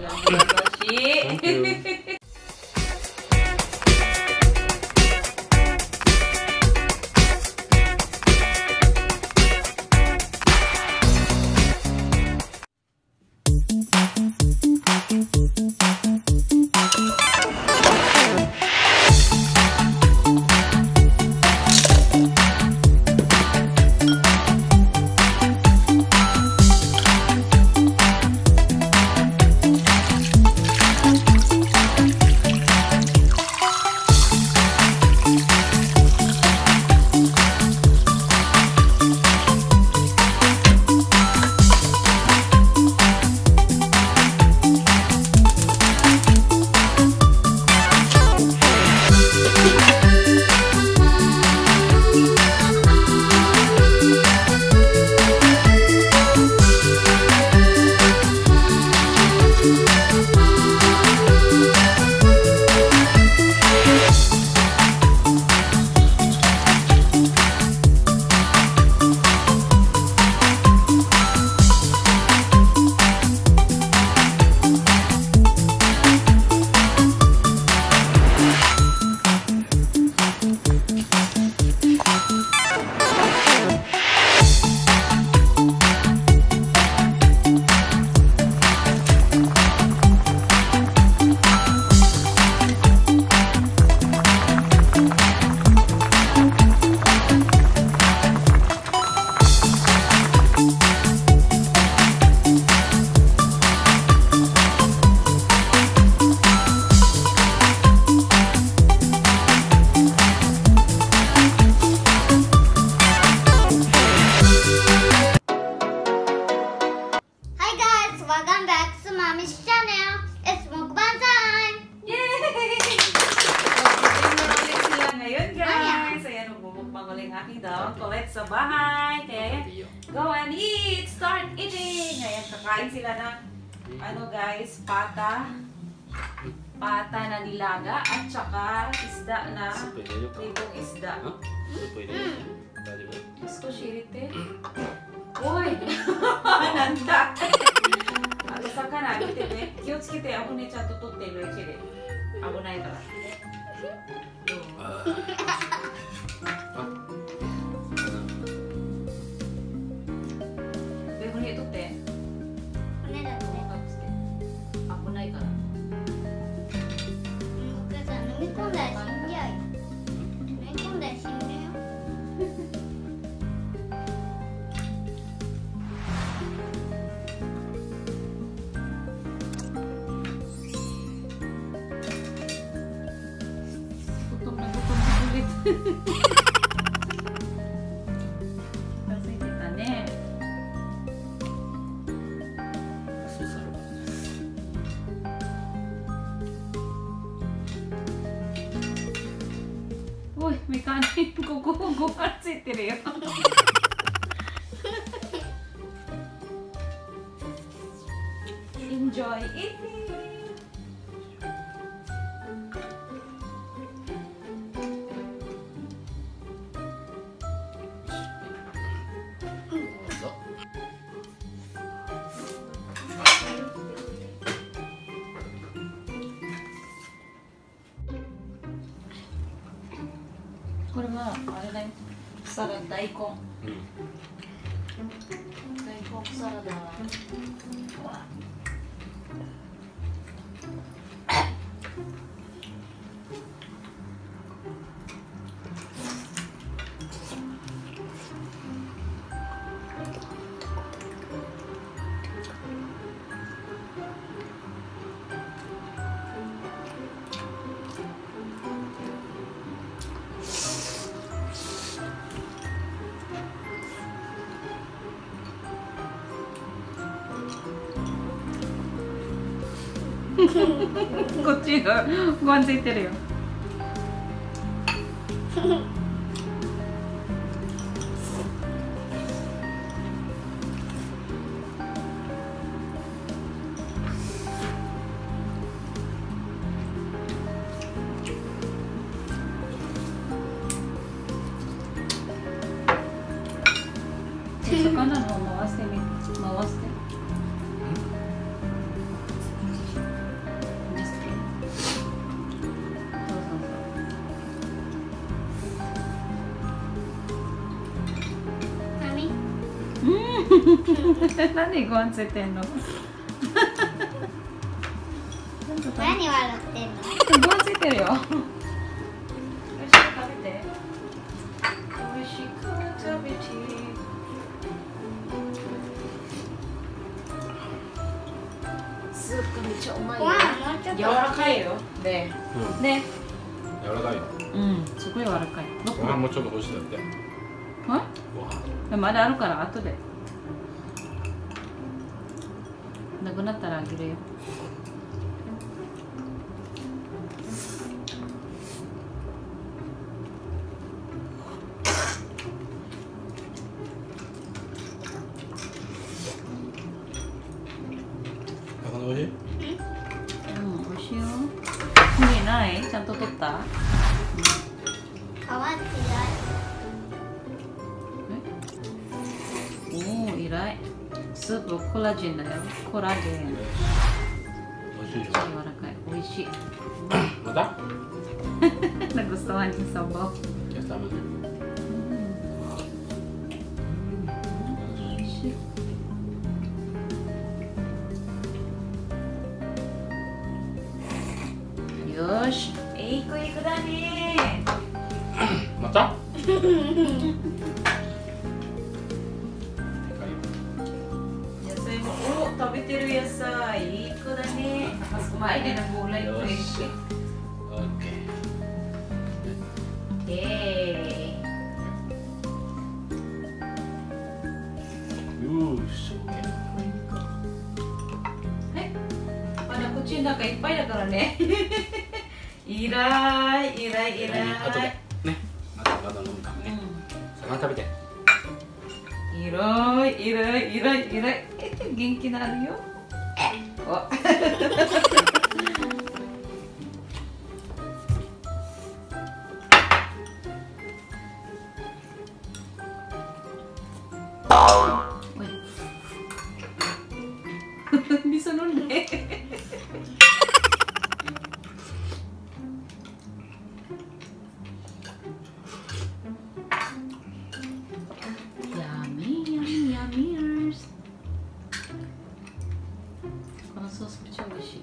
lang talaga, Shi. Welcome back to Mommy's channel. It's mukbang time! Yay! Tingnan ulit sila ngayon, guys. Ayan, magmumukbang ulit ang aking dog. Colette sa bahay. Kaya yan, go and eat! Start eating! Ayan, kakain sila ng, ano guys, pata na nilaga at saka isda na tipong isda. Isko shirite. Uy! Nanda! 魚見てね、気をつけて、危ねちゃんと取ってるうちで危ないから。で、骨取って。 骨だとね。 危ないから。 お母さん飲み込んだら死んじゃうよ。飲み込んだら死んじゃうよ。 ついてたね。おい、メカニここご飯ついてるよ。Enjoy eating.これはあれだよ、サラダ、大根、サラダ。こっちがご飯ついてるよ。魚の方回してみて、回して。 なんでご飯ついてんの？ 何笑ってんの？ ご飯ついてるよ。美味しく食べて。美味しく食べて。スープめっちゃうまいよ。 ご飯もうちょっと柔らかいよ。で、ね。 柔らかいよ。 うん、すごい柔らかい。 ご飯もうちょっと欲しいだって。 は？ ご飯。 まだあるから後で。なくなったらあげるよ。 魚美味しい？ うん、美味しいよ。見えない？ちゃんと取った？ 皮おお、偉い。スープコラーゲンだよ。コラーゲン。 美味しいでし柔らかい。美味しい。 ょ。また？ Nagustuhan yung sabaw. Yes, tama na. Yosh! Iko-iko da ne! また？ 野菜も、お、食べてる野菜。いい子だね。Mas kumain din ng gulay ko eh. Okay. Yay! Yush. Okay. まだ口の中いっぱいだからね。いらい、いらい、いらい。 後でね。また飲むからね。魚食べて。 いらい、いらい、いらい、いらい。元気なるよ。お。Bisa nun eh. Yummy, yummy, yummers. このソースめっちゃ美味しい。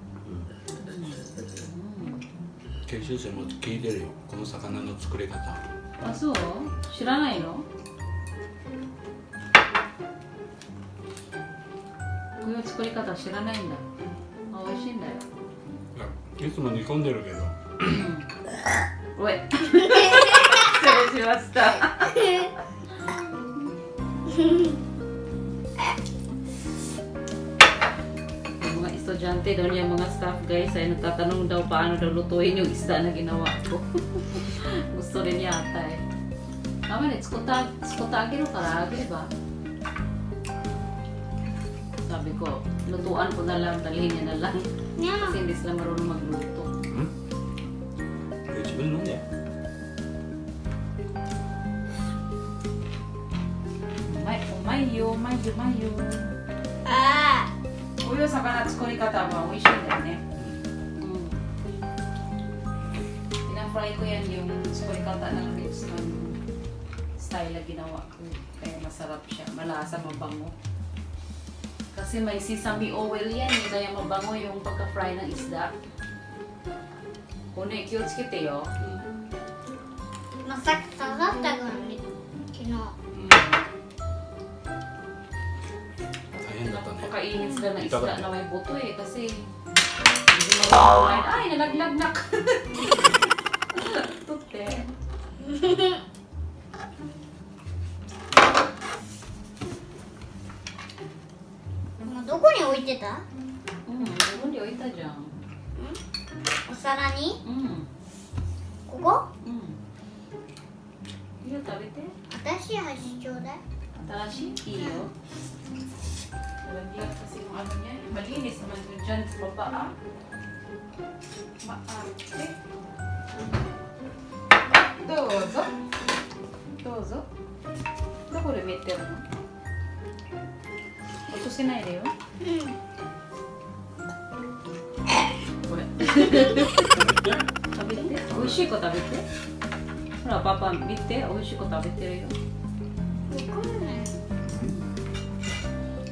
研修生も聞いてるよ。この魚の作り方。 あ、そう？知らないの？こういう作り方知らないんだ。あ、美味しいんだよ。 いつも煮込んでるけど。 おい。失礼しました。Mga estudyante daw niya mga staff guys ay nagtatanong daw paano daw lutuin yung isda na ginawa ko. Gusto rin yata eh. Tama na, tsukotagi no karagi ba? Sabi ko, lutuan ko na lang, dalhin niya na lang. Kasi hindi sila marunong magluto. It's been long yeah. Mayo. あこういう魚作り方は美味しいんだよね。Pina-fry ko yan yung作り方ng ribs ng style na ginawa ko. Kaya masarap siya. Malasa, mabango. Kasi may sesame oil yan. Kaya mabango yung pagka-fry ng isda. Kone, cute kite yo. まさか下がったからね昨日 Napakainit sila ng isda na may buto eh. Kasi hindi marunong. Ay, nalaglag. Tute. もうどこに置いてた？ 自分で置いたじゃん。 お皿に？ここ？ いいよ、食べて。 新しい箸ちょうだい。 新しい？いいよ。Lagyan kasi yung ano niya. Malinis naman yun dyan sa baba ah. Maarte. Dozo. Dozo. Doko de meter no? Ito sinay de yo? Kore. Tabete? Oishii ko tabete? Hora, papa, mite. Oishii ko tabeteるよ。 わかんない。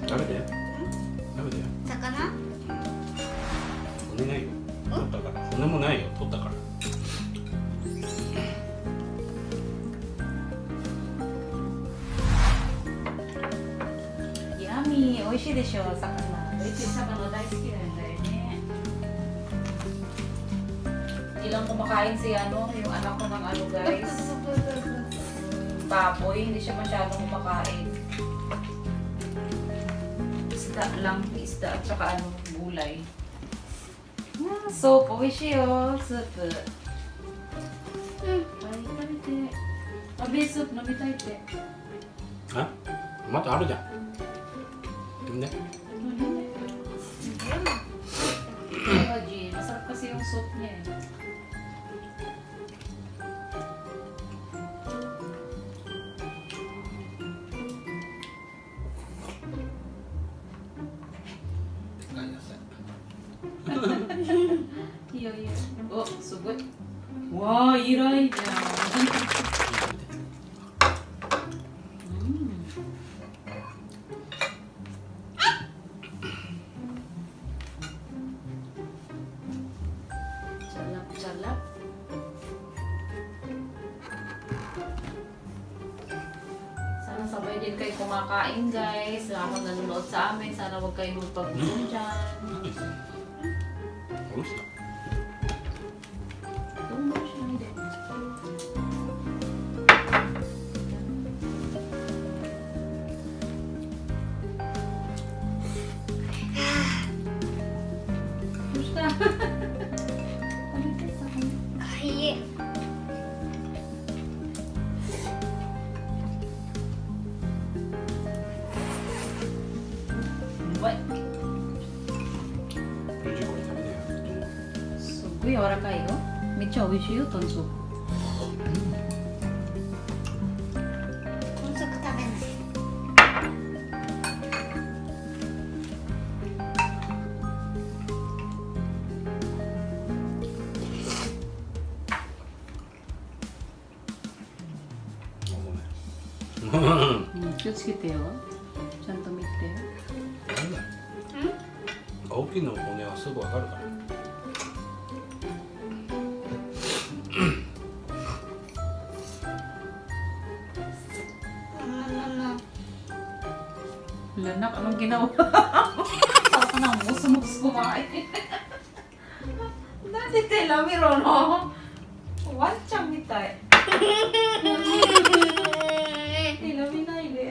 食べて。食べて。 魚？ 骨ないよ。取ったから。骨もないよ。取ったから。 ヤミー、美味しいでしょ、魚。うち魚大好きなんだよね。Hindi lang kumakain si ano, yung anak ko ng ano guys. Baboy, hindi siya masyadong kumakain. Isda lang, isda at saka ano, gulay. Ah, soup, oishi yo, soup. Ay, karite. Abi, soup, nabitai te. あ、またあるじゃん。ね。 Haji, masarap kasi yung soup niya eh. Iya, iya. Oh, sugot. Wah, iray dyan. Salap-salap. Sana sabay din kayo kumakain guys. Habang nanonood sa amin, sana huwag kayo magpag-gutom dyan. おいしい。 Too much na hindi. Gusto? Kahit. What? 無事これ食べてよ。 すっごい柔らかいよ。めっちゃ美味しいよ、豚足。 豚足食べない。 ごめん。 気をつけてよ。ちゃんと見て。 なんだ。大きいの骨はすぐわかるから。Lanak, anong ginawa? Saka ka na mumus kumain. Dati telamiro, no? Wanchang mitai. Telaminai de.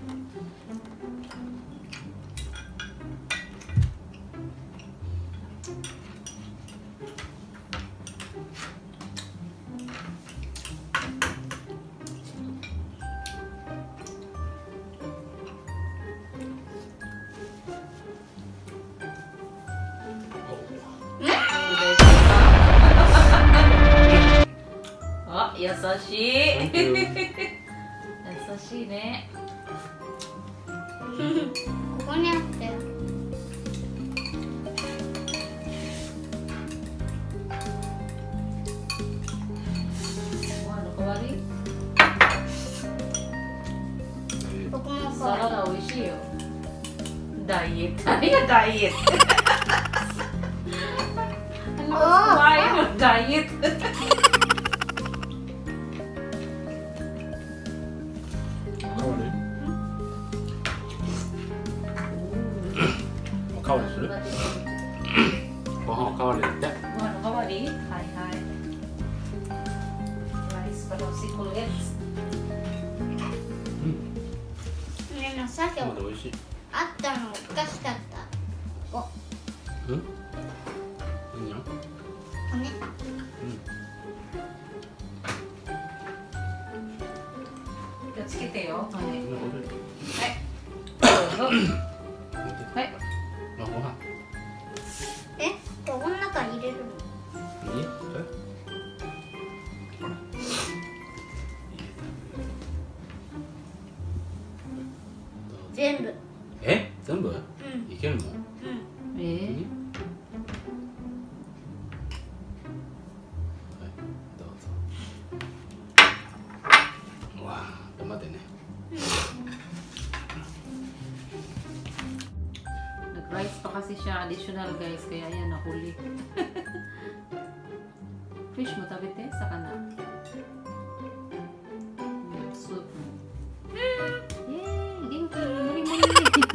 Ah, 優しい。優しいね。 ここにあったよ。 ご飯の代わり？ ここもサラダ美味しいよ。ダイエット。何がダイエット？Ano baダイエット？ おかわりする？ご飯おかわりだって。 ご飯の代わり？はいはい。ライスパラシコレッツ。 ねのさっきあまだ美味しい。 ったのおかしかった。ここうん？何よ？ 骨。 気をつけてよ。はい。 うん。 どうぞ。はい。 あ、ご飯。 え、ここの中に入れるの？ いい？ほら。 全部。 え？全部？ うん。 いけるの？ うん。 はい、 どうぞ。わあ、頑張ってね。 Rice pa kasi siya additional guys, kaya yan nahuli. Fish mo tabi te sa kana. Soup. Yay! Ginky! Muli-muli!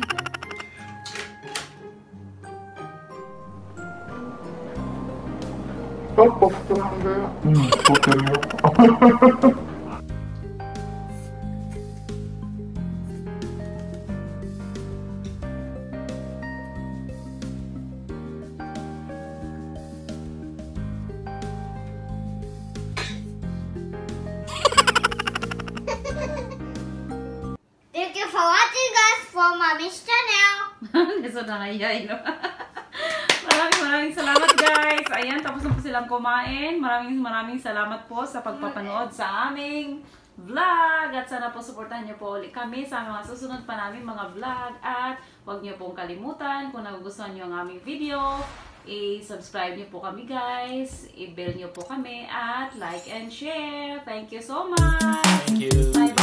Thank you for watching guys from Mommy's channel. Neso na ngayay, no? Maraming salamat guys. Ayan, tapos na po silang kumain. Maraming salamat po sa pagpapanood sa aming vlog. At sana po suportahan niyo po ulit kami sa mga susunod pa namin mga vlog. At huwag niyo pong kalimutan kung nagugustuhan niyo ang aming video, i-subscribe niyo po kami guys. I-bell niyo po kami at like and share. Thank you so much. Thank you. Bye-bye.